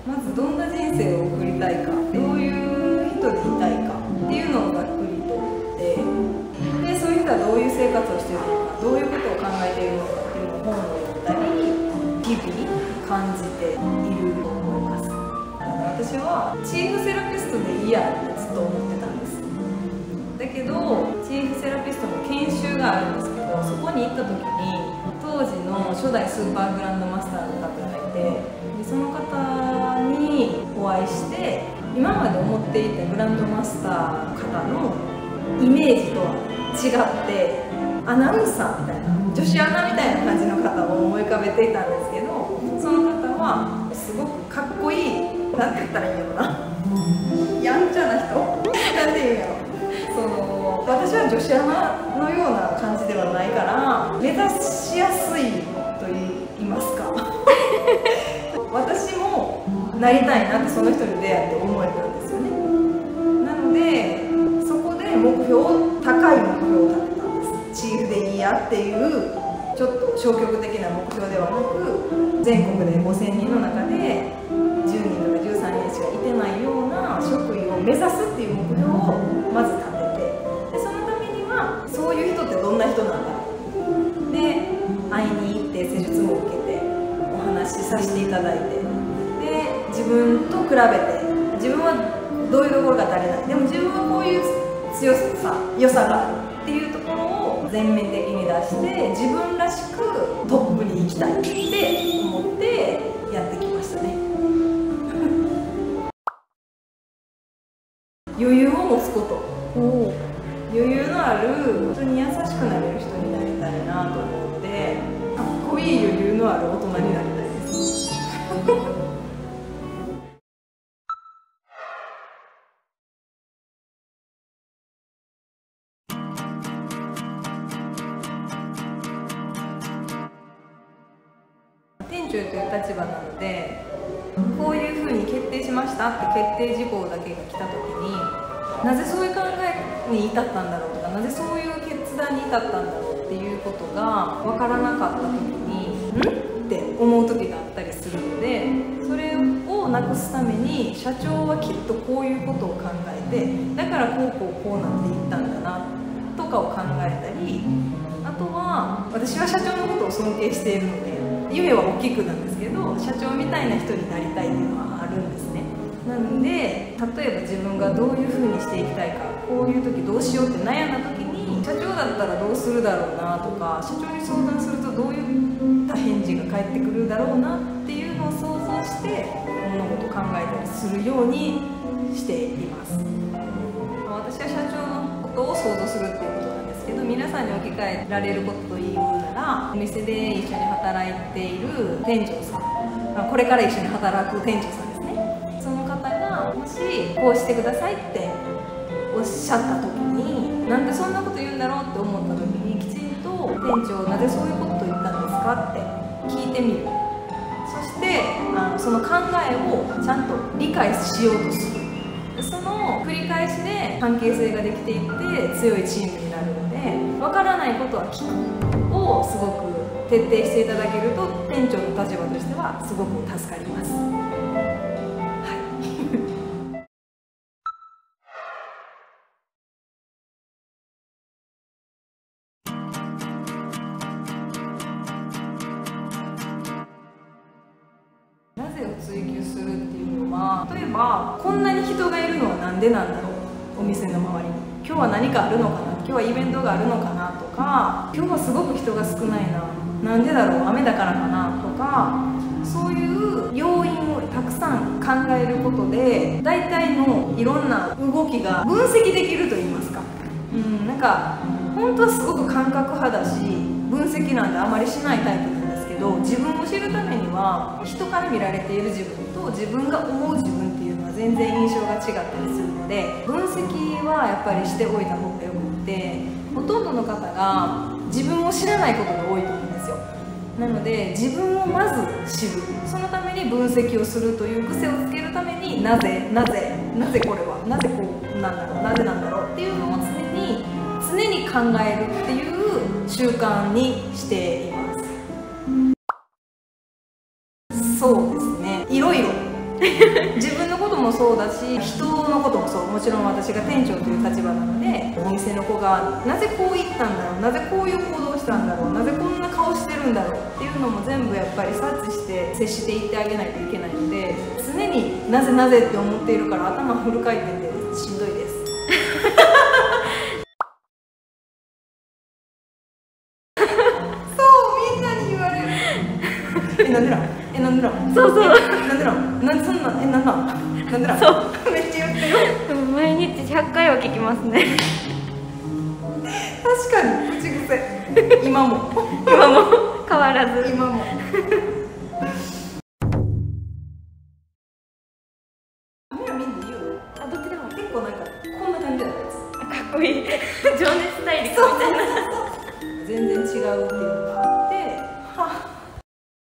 まずどんな人生を送りたいか、どういう人でいたいかっていうのをざっくりとってで、そういう人はどういう生活をしているのか、どういうことを考えているのかっていうのを本を読んだり日々感じていると思います。私はチーフセラピストでいいやってずっと思ってたんです。だけどチーフセラピストの研修があるんですけど、そこに行った時に当時の初代スーパーグランドマスターの方がいて、でその方にお会いして、今まで思っていたグランドマスターの方のイメージとは違ってアナウンサーみたいな、女子アナみたいな感じの方を思い浮かべていたんですけど、その方はすごくかっこいい、なんて言ったらいいんやろな、やんちゃな人なんていうんやろ、私は女子アナのような感じではないから目指しやすいと言いますか私もなりたいなってその人に出会って思えたんですよね。なのでそこで高い目標を立てたんです。チーフでいいやっていうちょっと消極的な目標ではなく、全国で5000人の中で10人とか13人しかいてないような職位を目指すっていう目標をまず立てて、でそのためにはそういう人ってどんな人なんだで会いに行って施術も受けてお話しさせていただいて、で自分と比べて自分はどういうところが足りない、でも自分はこういう強さ良さがあるっていうところを全面的に出して自分らしくトップに行きたいって思ってやってきましたね余裕を持つこと、余裕のある人に優しくなれる人になりたいなと思って、かっこいい余裕のある大人になりたいです店長という立場なので、こういうふうに決定しましたって決定事項だけが来た時に、なぜそういう考えに至ったんだろうとか、なぜそういう決断に至ったんだろうっていうことが分からなかった時にって思う時があったりするので、それをなくすために社長はきっとこういうことを考えて、だからこうなっていったんだなとかを考えたり、あとは私は社長のことを尊敬しているので、夢は大きくなんですけど社長みたいな人になりたいっていうのはあるんですね。なので例えば自分がどういう風にしていきたいか、こういう時どうしようって悩んだ時に、社長だったらどうするだろうなとか、社長に相談するとどういった返事が返ってくるだろうなっていうのを想像して物事を考えたりするようにしています。私は社長のことを想像するっていうことなんですけど、皆さんに置き換えられることというなら、お店で一緒に働いている店長さん、これから一緒に働く店長さんですね、その方がもしこうしてくださいっておっしゃった時に、なんでそんなこと言うんだろうって思った時に、きちんと店長なぜそういうことを言ったんですかって聞いてみる。そしてその考えをちゃんと理解しようとする。その繰り返しで関係性ができていって強いチームになるので、わからないことは聞くをすごく徹底していただけると、店長の立場としてはすごく助かります。なぜを追求するっていうのは、例えばこんなに人がいるのはなんでなんだろう、お店の周りに今日は何かあるのかな、今日はイベントがあるのかなとか、今日はすごく人が少ないな、なんでだろう、雨だからかなとか、そういう要因をたくさん考えることで大体のいろんな動きが分析できると言いますか、なんか本当はすごく感覚派だし、分析なんてあまりしないタイプなんですけど、自分を知るためには人から見られている自分と自分が思う自分っていうのは全然印象が違ったりするので、分析はやっぱりしておいた方がよくって、ほとんどの方が自分を知らないことが多いと思うんですよ。なので自分をまず知る、そのために分析をするという癖をつけるために、なぜこれはなぜこうなんだろう、なぜなんだろうっていうのを常に考えるっていう習慣にしています。そうですね、いろいろそうだし、人のこともそう。もちろん私が店長という立場なので、お店の子がなぜこう言ったんだろう、なぜこういう行動したんだろう、なぜこんな顔してるんだろうっていうのも全部やっぱり察知して接していってあげないといけないので、常になぜなぜって思っているから頭フル回転でしんどいです。なんでなん？なんでなん？そうそう。なんでなん？なんでそんな？なんなん？なんでなん？そう。めっちゃ言ってる。 毎日100回は聞きますね。 確かに口癖。今も変わらず。 今も。みんないいよ。 あ、どっちでも。 結構なんかこんな感じじゃないですか。 かっこいい。情熱